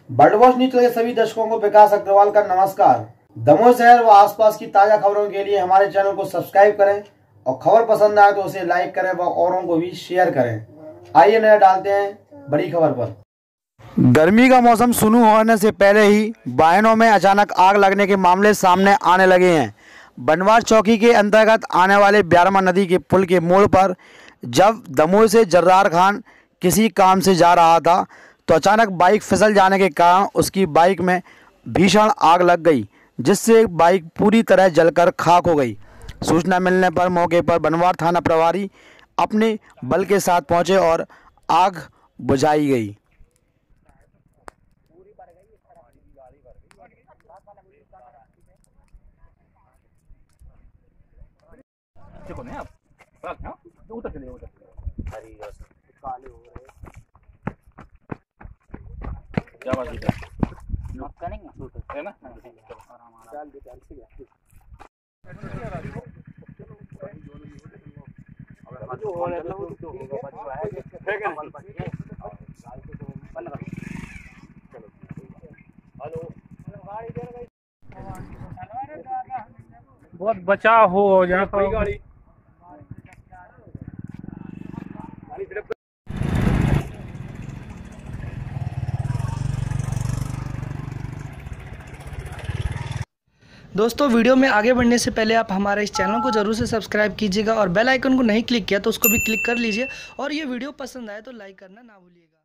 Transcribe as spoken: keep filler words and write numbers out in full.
Bird watch news के सभी दर्शकों को विकास अग्रवाल का नमस्कार। दमोह शहर व आसपास की ताजा खबरों के लिए हमारे चैनल को सब्सक्राइब करें और खबर पसंद आए तो उसे लाइक करें व औरों को भी शेयर करें। आइए नजर डालते हैं बड़ी खबर पर। गर्मी का मौसम शुरू होने से पहले ही वाहनों में अचानक आग लगने के मामले सामने आने लगे हैं। बनवार चौकी के अंतर्गत आने वाले ब्यारमा नदी के पुल के मोड़ पर जब दमोह से जर्रार खान किसी काम से जा रहा था तो अचानक बाइक फिसल जाने के कारण उसकी बाइक में भीषण आग लग गई, जिससे बाइक पूरी तरह जलकर खाक हो गई। सूचना मिलने पर मौके पर बनवार थाना प्रभारी अपने बल के साथ पहुंचे और आग बुझाई गई। उतर चले उतर काले हो रहे क्या बात है मक्का नहीं है ना चल दे चल से अगर जो हो रहा है तो होगा बच्चा है ठीक है हेलो बहुत बचाव हो यहाँ पर गाड़ी दोस्तों, वीडियो में आगे बढ़ने से पहले आप हमारे इस चैनल को जरूर से सब्सक्राइब कीजिएगा और बेल आइकन को नहीं क्लिक किया तो उसको भी क्लिक कर लीजिए और ये वीडियो पसंद आए तो लाइक करना ना भूलिएगा।